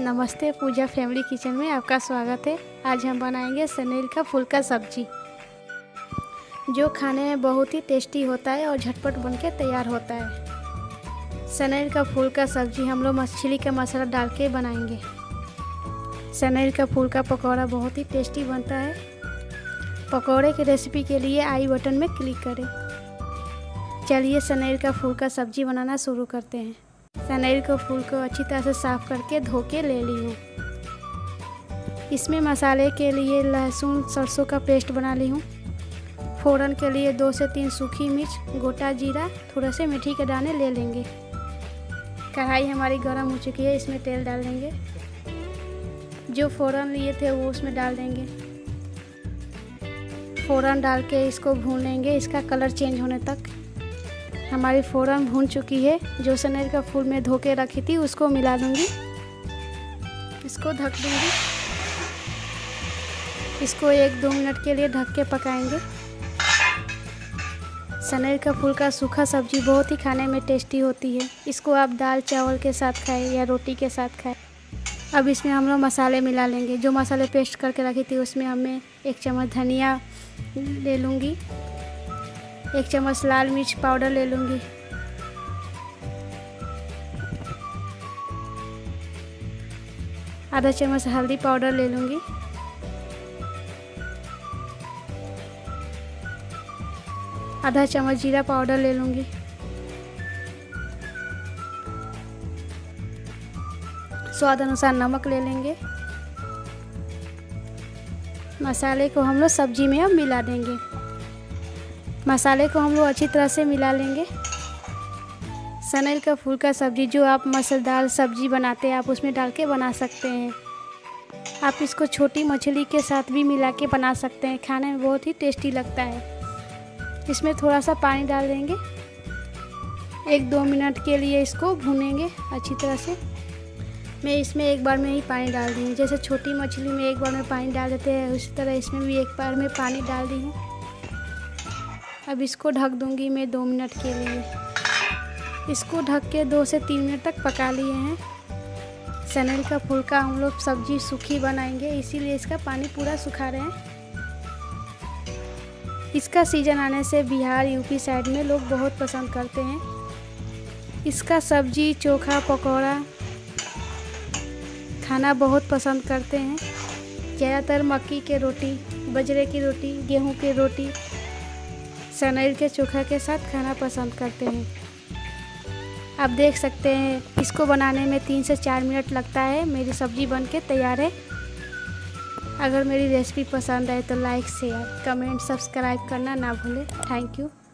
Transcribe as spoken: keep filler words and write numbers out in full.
नमस्ते, पूजा family kitchen में आपका स्वागत है। आज हम बनाएंगे सनेल का फूल का सब्जी, जो खाने में बहुत ही टेस्टी होता है और झटपट बनके तैयार होता है। सनेल का फूल का सब्जी हम लोग मछली का मसाला डाल के बनाएंगे। सनेल का फूल का पकौड़ा बहुत ही टेस्टी बनता है। पकौड़े की रेसिपी के लिए आई बटन में क्लिक करें। चलिए सनेल का फूल का सब्जी बनाना शुरू करते हैं। सनेल के फूल को अच्छी तरह से साफ़ करके धो के ले ली हूँ। इसमें मसाले के लिए लहसुन सरसों का पेस्ट बना ली हूँ। फ़ोरन के लिए दो से तीन सूखी मिर्च, गोटा जीरा, थोड़े से मेथी के दाने ले लेंगे। कढ़ाई हमारी गर्म हो चुकी है, इसमें तेल डाल देंगे। जो फ़ोरन लिए थे वो उसमें डाल देंगे। फ़ोरन डाल के इसको भून लेंगे, इसका कलर चेंज होने तक। हमारी फ़ोरन भून चुकी है। जो सनेल का फूल में धो के रखी थी उसको मिला दूंगी। इसको ढक दूंगी। इसको एक दो मिनट के लिए ढक के पकाएंगे। सनेल का फूल का सूखा सब्जी बहुत ही खाने में टेस्टी होती है। इसको आप दाल चावल के साथ खाएं या रोटी के साथ खाएं। अब इसमें हम लोग मसाले मिला लेंगे। जो मसाले पेस्ट करके रखी थी उसमें हमें एक चम्मच धनिया ले लूँगी, एक चम्मच लाल मिर्च पाउडर ले लूँगी, आधा चम्मच हल्दी पाउडर ले लूँगी, आधा चम्मच जीरा पाउडर ले लूँगी, स्वाद अनुसार नमक ले लेंगे। मसाले को हम लोग सब्जी में अब मिला देंगे। मसाले को हम लोग अच्छी तरह से मिला लेंगे। सनेल का फूल का सब्जी जो आप मसालेदार सब्जी बनाते हैं आप उसमें डाल के बना सकते हैं। आप इसको छोटी मछली के साथ भी मिला के बना सकते हैं, खाने में बहुत ही टेस्टी लगता है। इसमें थोड़ा सा पानी डाल देंगे। एक दो मिनट के लिए इसको भूनेंगे अच्छी तरह से। मैं इसमें एक बार में ही पानी डाल दी हूँ। जैसे छोटी मछली में एक बार में पानी डाल देते हैं उसी तरह इसमें भी एक बार में पानी डाल दी हूँ। अब इसको ढक दूंगी मैं दो मिनट के लिए। इसको ढक के दो से तीन मिनट तक पका लिए हैं। सनेल का फूल का हम लोग सब्जी सूखी बनाएंगे, इसीलिए इसका पानी पूरा सुखा रहे हैं। इसका सीजन आने से बिहार यूपी साइड में लोग बहुत पसंद करते हैं। इसका सब्जी चोखा पकौड़ा खाना बहुत पसंद करते हैं। ज़्यादातर मक्की के रोटी, बाजरे की रोटी, गेहूं की रोटी, सनेल के चोखा के साथ खाना पसंद करते हैं। आप देख सकते हैं इसको बनाने में तीन से चार मिनट लगता है। मेरी सब्ज़ी बनके तैयार है। अगर मेरी रेसिपी पसंद आए तो लाइक शेयर कमेंट सब्सक्राइब करना ना भूलें। Thank you.